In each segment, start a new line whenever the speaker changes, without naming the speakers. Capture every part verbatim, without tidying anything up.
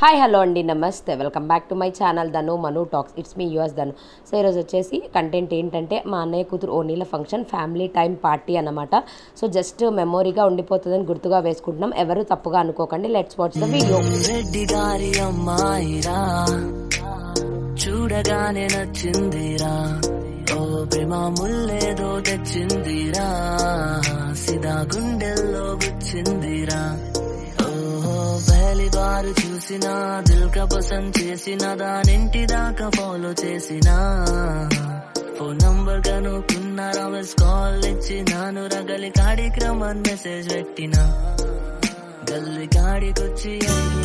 Hi hello అండి, నమస్తే. Welcome back to my channel Dhanu Manu talks. It's me yours Dhanu. So ఈరోజు వచ్చేసి కంటెంట్ ఏంటంటే మా అన్నయ్య కూతురు ఓనీల ఫంక్షన్ ఫ్యామిలీ టైం పార్టీ అన్నమాట. సో జస్ట్ మెమొరీగా ఉండిపోతుందని గుర్తుగా వేసుకుంటున్నాం. ఎవరు తప్పుగా అనుకోకండి. Let's watch the video.
Reddy గారి అమ్మాయిరా చూడగానే నచ్చిందిరా, ఓ ప్రేమ ముల్లేదో తెచ్చిందిరా, సిదా గుండెల్లో గుచ్చిందిరా. పహలి బారు చూసినా దిల్ కా పసంద్ చేసిన దానింటి దాకా ఫాలో చేసినా, ఫోన్ నంబర్ కనుక్కున్నారా, మిస్ కాల్ ఇచ్చినాను, రగలి కాడికి రమ్మని మెసేజ్ పెట్టినా, గల్లి కాడికొచ్చి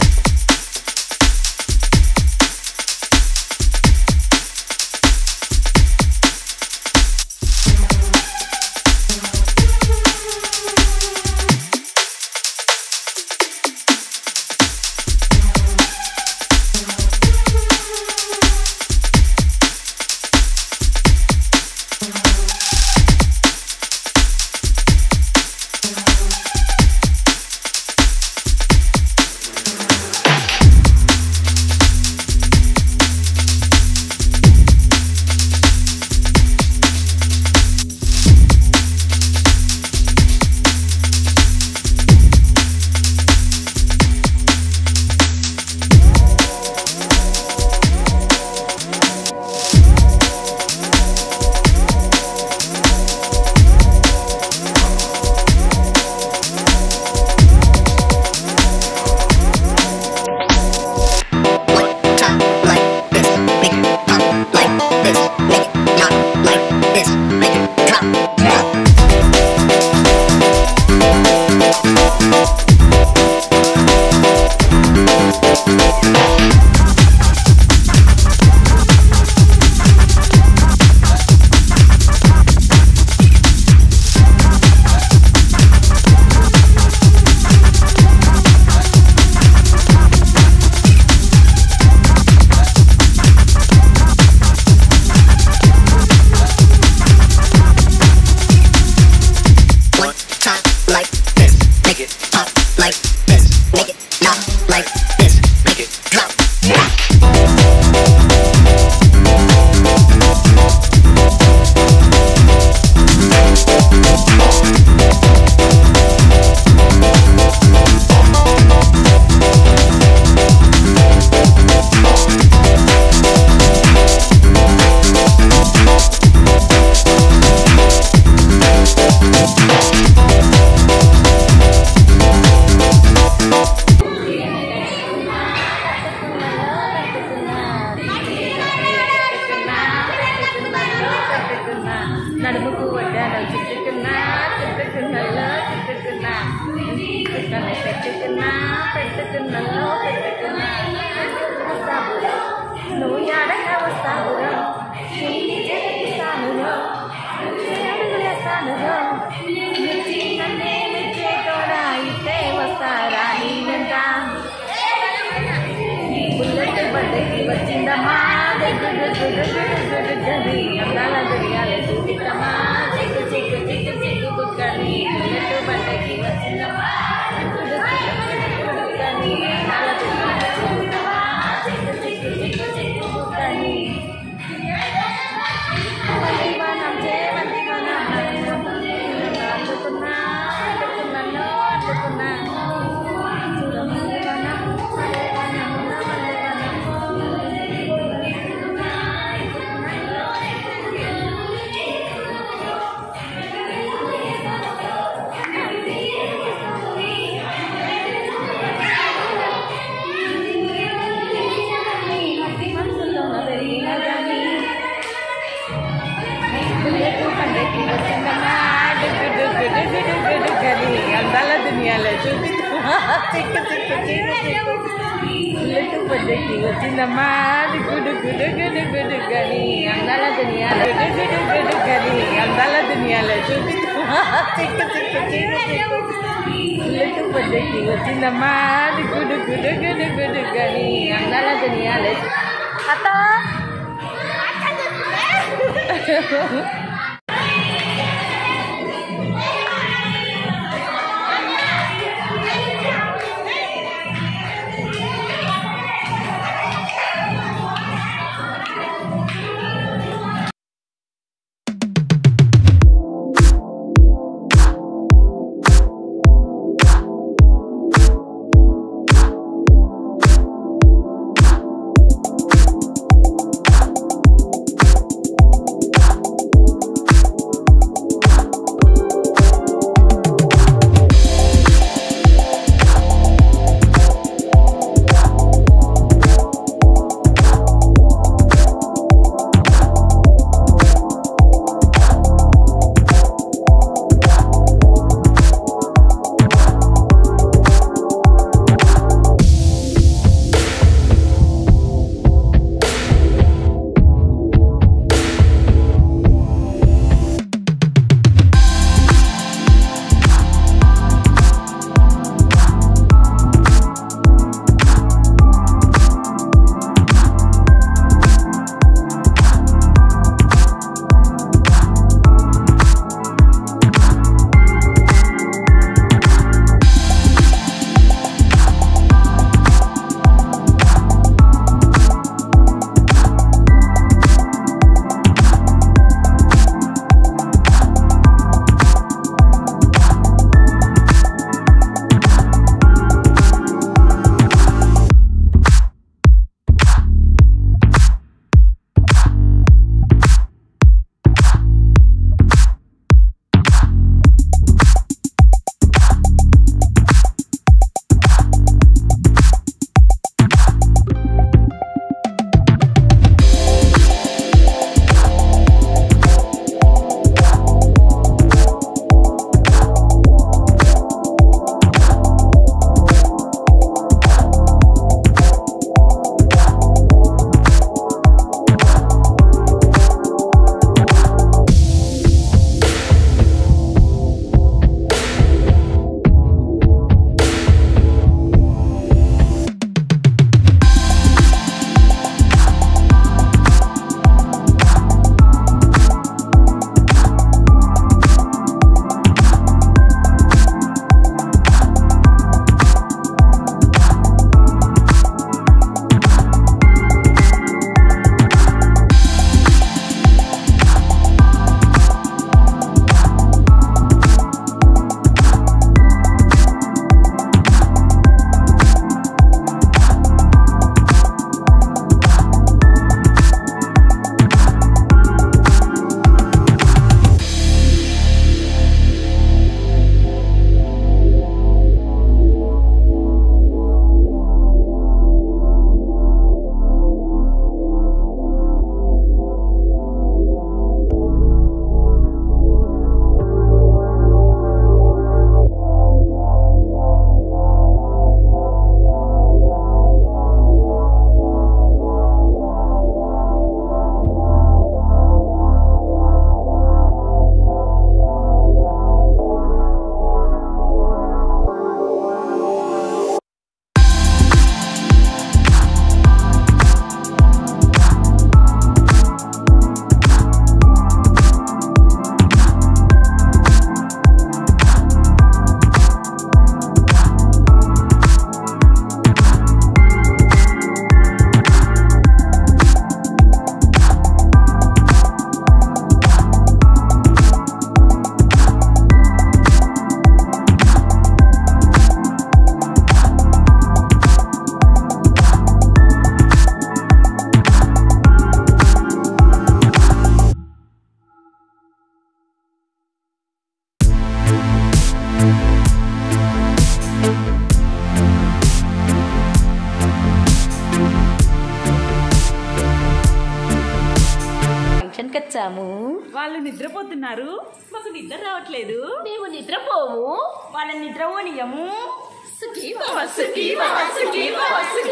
నడుముకు వడ్డాను చుట్టుకున్నా, చుట్టుకున్నలో చుట్టుకున్నా, పెట్టుకున్నా, పెట్టుకున్నలో పెట్టుకున్నా, నువ్వు ఎడగా వస్తావురో, చేస్తానురో, అడుగులేస్తానురో, నన్నే మెచ్చే కూడా ఇట్టే వస్తారా నీనంట. బుల్లెట్ బడ్డకి వచ్చిందమ్మా, దగ్గర గది అందాల దొరియాలి చూపిద్దమ్మా, చిక్కు చిక్కు చిక్కు చిక్కు బుక్కని. బుల్లెట్ బడ్డకి వచ్చిందమ్మా, బుక్కని అందాల దొరియాలి చూపిద్దమ్మా, చిక్కు చిక్కు చిక్కు చిక్కు బుక్కని. వంటి మనం చేవంటి మనం అందుకున్నా, అందుకున్నాను అందుకున్నా, చూడమల్లి మనం అందాల దునియాలో చూపిద్దామా, చిక్కు చిక్కు చీరు చిక్కు బుల్లెట్ బడ్డకి వచ్చిందమ్మా, గుడు గుడు గుడు గుడు గని అందాల దునియాలో గుడు గుడు గని అందాల దునియాలో చూపిద్దామా, చిక్కు చిక్కు చీరు చిక్కు బుల్లెట్ బడ్డకి వచ్చిందమ్మా, గుడు గుడు గుడు గుడు గని అందాల దునియాలో. అత్త
తీసుకొచ్చాము.
వాళ్ళు నిద్రపోతున్నారు, మాకు నిద్ర రావట్లేదు.
మేము నిద్రపోము,
వాళ్ళ నిద్రపోనియము.
సుఖీ భవ సుఖీ భవ సుఖీ భవ సుఖీ